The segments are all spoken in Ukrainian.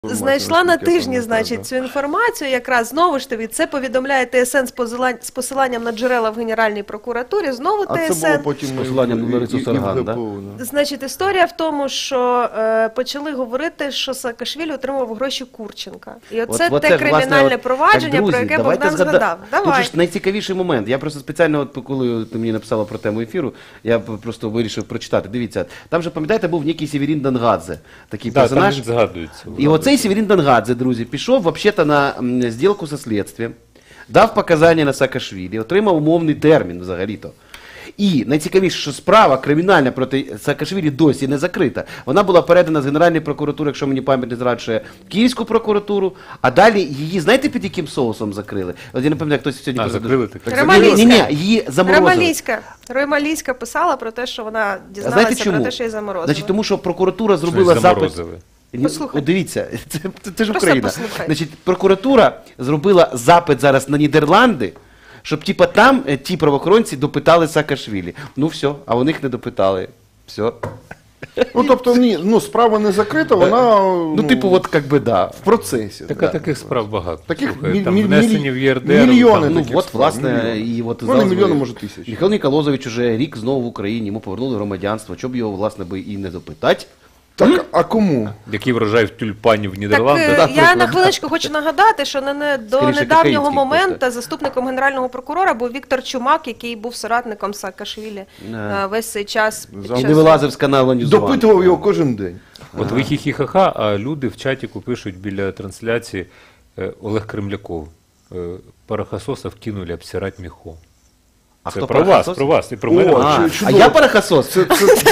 Знайшла на тижні, значить, цю інформацію, якраз знову ж таки, це повідомляє ТСН з посиланням на джерела в Генеральній прокуратурі, знову ТСН. А це було потім з посиланням на Ларису Сарган, да? Значить, історія в тому, що почали говорити, що Саакашвілі отримував гроші Курченка. І оце те кримінальне провадження, про яке Богдан згадав. Тут же ж найцікавіший момент. Я просто спеціально, коли ти мені написала про тему ефіру, я просто вирішив прочитати. Дивіться, там же, пам'ятаєте, був некий Северін Дангадзе, такий персонаж. Там він згадується. І оцей Северін Дангадзе, друзі, пішов взагалі на зділку зі слідством, дав показання на Саакашвілі, отримав умовний термін взагалі-то. І найцікавіше, що справа кримінальна проти Саакашвілі досі не закрита. Вона була передана з Генеральної прокуратури, якщо мені пам'ять не зраджує, в Київську прокуратуру, а далі її, знаєте, під яким соусом закрили? От я не пам'ятаю, хтось сьогодні... закрили так? Ромалійська. Її заморозили. Ромалійська писала про те, що вона дізналася про те, що її заморозили. Значить, тому що прокуратура зробила запит... Послухай. От дивіться, це ж Україна. Послухай. Значить, прокуратура зробила запит зараз на Нідерланди, щоб типа там ті правоохоронці допитали Саакашвілі. Ну все, а вони їх не допитали. Все. Ну, тобто, справа не закрита, вона... Ну, типу, от, як би, да. В процесі. Таких справ багато. Таких там внесені в ЄРДР. Мільйони. Ну, от, власне, і от... Ну, не мільйони, може, тисячі. Михайло Ніколозович уже рік знову в Україні, йому повернули громадянство, щоб його, власне, би і не допитати. Так, а кому? Який врожай в тюльпанів в Нідерландах. Так, я на хвилиночку хочу нагадати, що до недавнього моменту заступником генерального прокурора був Віктор Чумак, який був соратником Саакашвілі весь цей час. І не вилазив з каналу Ньюзван. Допитував його кожен день. От ви хі-хі-ха-ха, а люди в чатіку пишуть біля трансляції Олег Кремляков. Парохососа вкинули обсирать міхо. А це хто про вас, про вас і про мене. А я парохосос? Це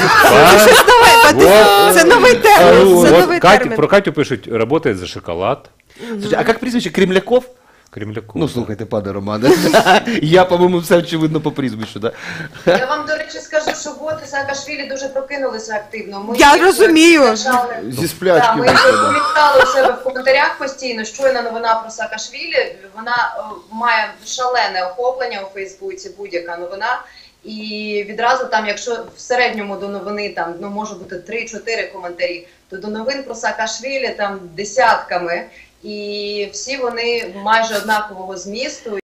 новий термін. Про Катю пишуть, працює за шоколад. Слушайте, а як прізвище Кремляков? Кремляков. Ну, слухайте, пане Романе, я, по-моєму, все очевидно по прізвищу, да? Я вам, до речі, скажу, що боти Саакашвілі дуже прокинулися активно. Я розумію. Зі сплячки. Ми коментували у себе в коментарях постійно, щойна новина про Саакашвілі, вона має шалене охоплення у Фейсбуці, будь-яка новина. І відразу там, якщо в середньому до новини там, може бути 3-4 коментарі, то до новин про Саакашвілі там десятками. І всі вони майже однакового змісту.